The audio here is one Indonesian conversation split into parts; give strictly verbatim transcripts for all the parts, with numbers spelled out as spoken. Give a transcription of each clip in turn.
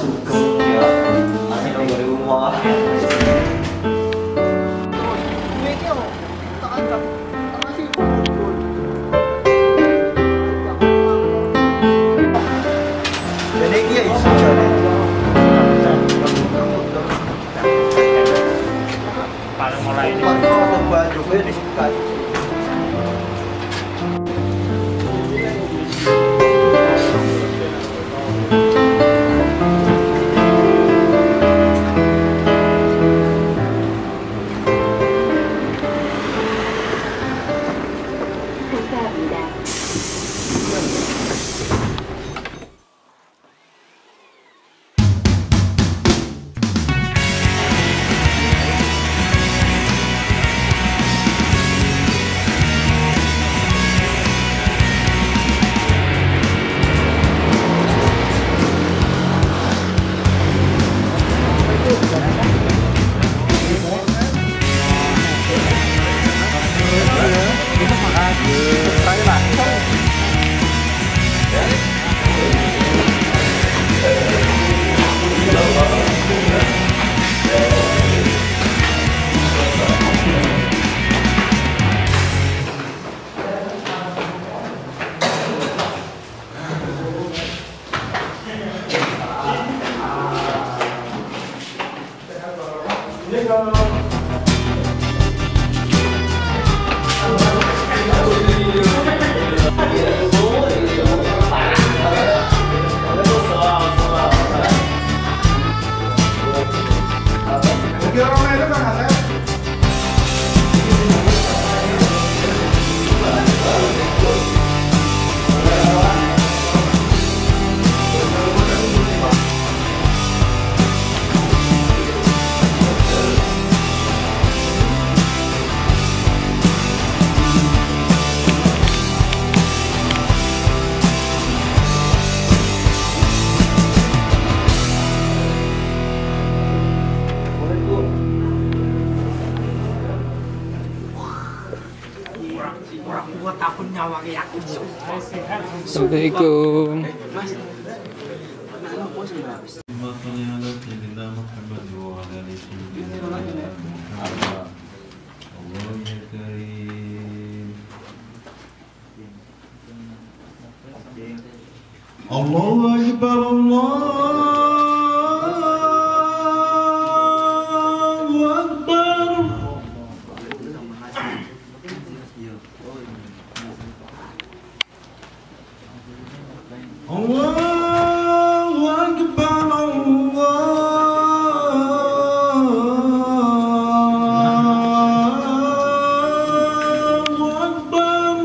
sugeng ya. Masih nunggu di rumah. Jadi dia isu jadi. Paling mulai ini. Kalau baju gue disukai. Assalamualaikum. Allahu Akbar, Allahu Akbar. Allahu Akbar, Allahu Akbar.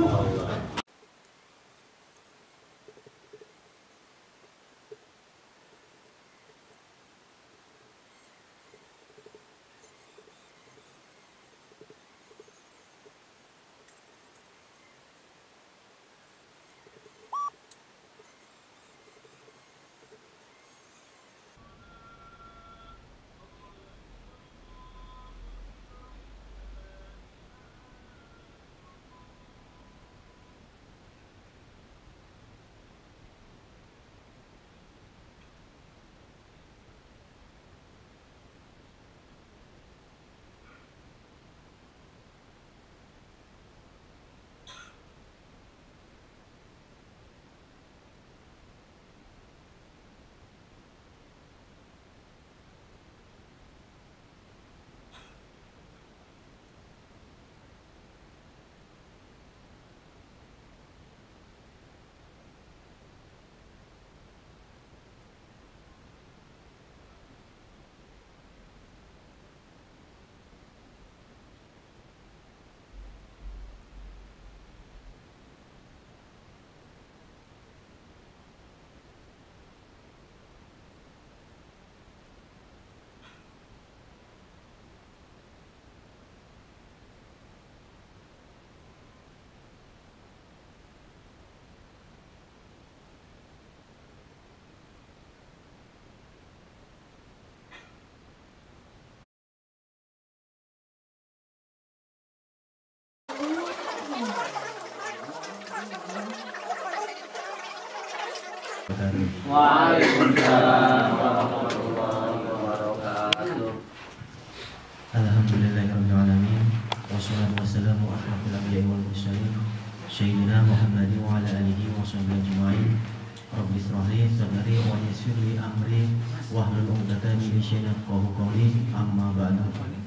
Waalaikumsalam warahmatullahi wabarakatuh. Alhamdulillahirabbil alamin. Wassalatu wassalamu ala asyrofil anbiya'i wal mursalin sayyidina Muhammadin wa ala alihi wa sahbihi ajma'in. Rabbi shrah li sadri wa yassir li amri wahlul 'uqdatam min lisani yafqahu qawli. Amma ba'du.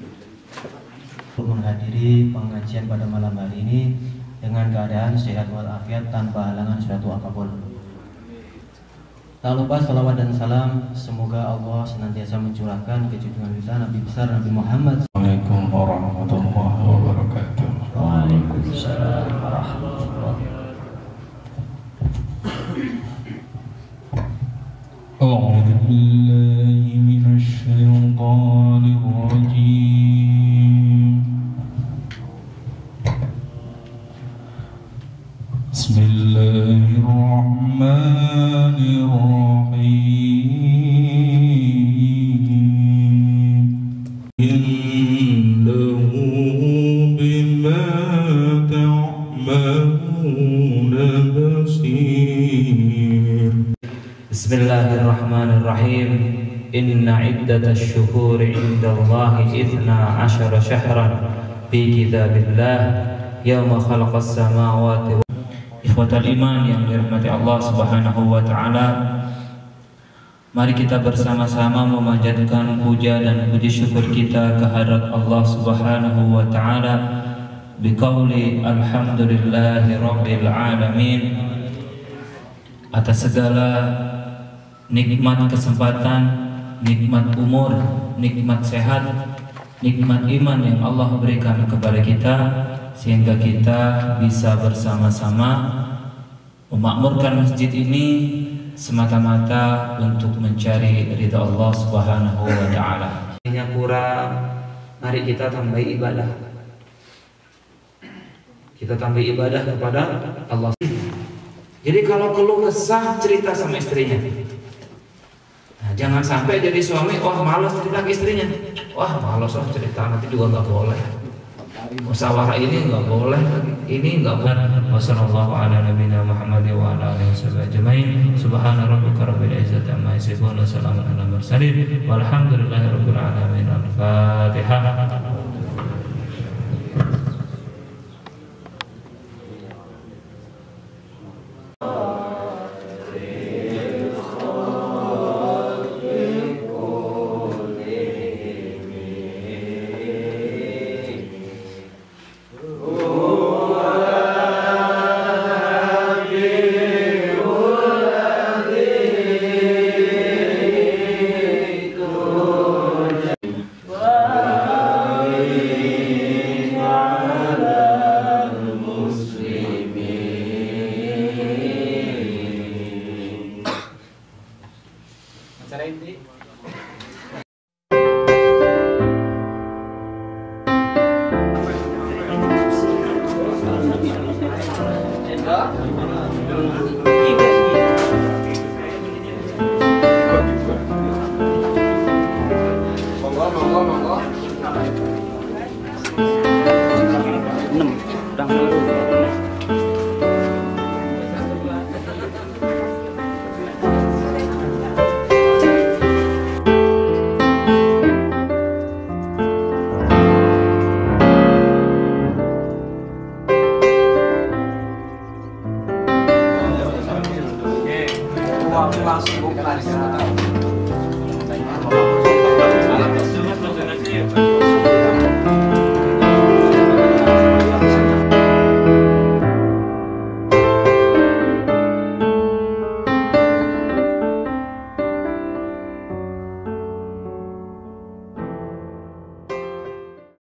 Menghadiri pengajian pada malam hari ini dengan keadaan sehat walafiat tanpa halangan suatu apapun. Tak lupa salawat dan salam semoga Allah senantiasa mencurahkan ke junjungan kita Nabi besar Nabi Muhammad. Assalamualaikum warahmatullahi wabarakatuh. Waalaikumsalam warahmatullahi wabarakatuh. A'udzu billahi minasy syaithanir rajim. Bismillahirrahmanirrahim. Innahu bima ta'maluna basir. Bismillahirrahmanirrahim. Inna iddatash syuhuri indallahi ithna asyara syahran fi kitabillah yawma khalaqas samawati. Ikhwatal iman yang dirahmati Allah Subhanahu wa taala, mari kita bersama-sama memanjatkan puja dan puji syukur kita kehadrat Allah Subhanahu wa taala biqauli alhamdulillahi rabbil alamin atas segala nikmat kesempatan, nikmat umur, nikmat sehat, nikmat iman yang Allah berikan kepada kita sehingga kita bisa bersama-sama memakmurkan masjid ini semata-mata untuk mencari ridha Allah Subhanahu wa taala. Ini kurang, mari kita tambah ibadah. Kita tambah ibadah kepada Allah. Jadi kalau keluh kesah cerita sama istrinya. Nah, jangan sampai jadi suami, wah malas cerita ke istrinya. Wah malas oh, cerita nanti juga nggak boleh. Musyawarah ini nggak boleh, ini nggak boleh. Wassalamualaikum warahmatullahi wabarakatuh. Subhana rabbika rabbil izzati amma yasifun wa salamun alal mursalin walhamdulillahi rabbil alamin. Al-Fatihah. Langsung buka.